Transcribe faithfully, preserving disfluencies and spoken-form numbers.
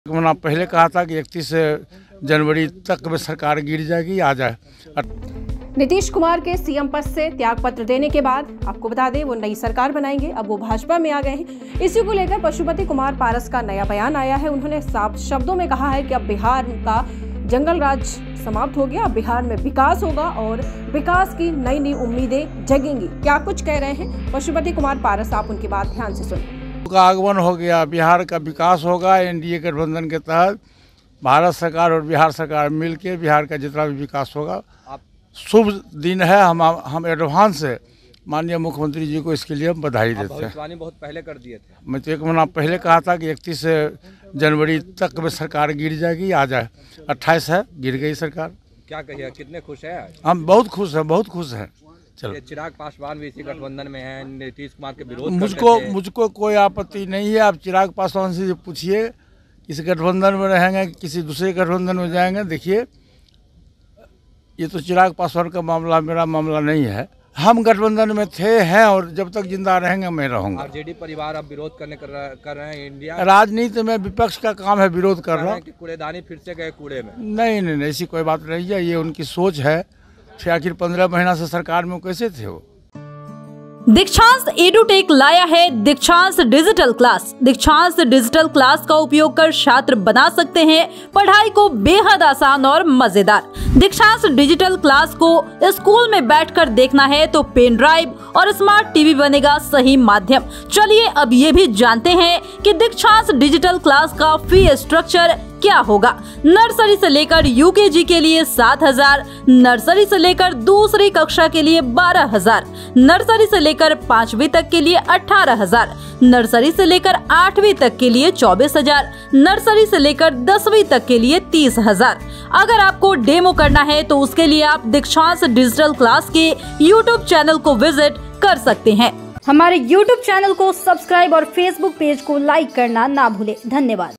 मैंने पहले कहा था कि इकतीस जनवरी तक में सरकार गिर जाएगी, आ जाए। नीतीश कुमार के सीएम पद से त्यागपत्र देने के बाद आपको बता दें वो नई सरकार बनाएंगे। अब वो भाजपा में आ गए हैं। इसी को लेकर पशुपति कुमार पारस का नया बयान आया है। उन्होंने साफ शब्दों में कहा है कि अब बिहार का जंगल राज समाप्त हो गया, अब बिहार में विकास होगा और विकास की नई नई उम्मीदें जगेंगी। क्या कुछ कह रहे हैं पशुपति कुमार पारस, आप उनकी बात ध्यान से सुनिए। का आगमन हो गया, बिहार का विकास होगा। एनडीए गठबंधन के तहत भारत सरकार और बिहार सरकार मिलकर बिहार का जितना भी विकास होगा, शुभ दिन है। हम हम एडवांस से माननीय मुख्यमंत्री जी को इसके लिए हम बधाई देते हैं। भविष्यवाणी बहुत पहले कर दिए थे। मैं तो एक महीना पहले कहा था कि इकतीस जनवरी तक में सरकार गिर जाएगी, आ जाए। अट्ठाईस है, गिर गई सरकार। क्या कहिए, कितने खुश हैं? हम बहुत खुश हैं, बहुत खुश हैं। चलो, चिराग पासवान भी इसी गठबंधन में हैं, नीतीश कुमार के विरोध मुझको मुझको कोई आपत्ति नहीं है। आप चिराग पासवान से पूछिए किस गठबंधन में रहेंगे, किसी दूसरे गठबंधन में जाएंगे। देखिए, ये तो चिराग पासवान का मामला, मेरा मामला नहीं है। हम गठबंधन में थे, हैं और जब तक जिंदा रहेंगे मैं रहूंगा। आरजेडी परिवार अब विरोध करने कर, रहा, कर रहे हैं। इंडिया राजनीति में विपक्ष का काम है विरोध करना। कि कूड़ेदानी फिर से गए कूड़े में। नहीं नहीं नहीं, ऐसी कोई बात नहीं है। ये उनकी सोच है। आखिर पंद्रह महीना से सरकार में कैसे थे वो। दीक्षांत एडुटेक लाया है Dikshant digital class. Dikshant digital class का उपयोग कर छात्र बना सकते हैं पढ़ाई को बेहद आसान और मजेदार। दीक्षांत डिजिटल क्लास को स्कूल में बैठकर देखना है तो पेन ड्राइव और स्मार्ट टीवी बनेगा सही माध्यम। चलिए अब ये भी जानते हैं कि दीक्षांत डिजिटल क्लास का फी स्ट्रक्चर क्या होगा। नर्सरी से लेकर यूकेजी के लिए सात हजार, नर्सरी से लेकर दूसरी कक्षा के लिए बारह हजार, नर्सरी से लेकर पांचवी तक के लिए अठारह हजार, नर्सरी से लेकर आठवीं तक के लिए चौबीस हजार, नर्सरी से लेकर दसवीं तक के लिए तीस हजार। अगर आपको डेमो करना है तो उसके लिए आप दीक्षांत डिजिटल क्लास के यूट्यूब चैनल को विजिट कर सकते हैं। हमारे यूट्यूब चैनल को सब्सक्राइब और फेसबुक पेज को लाइक करना ना भूले। धन्यवाद।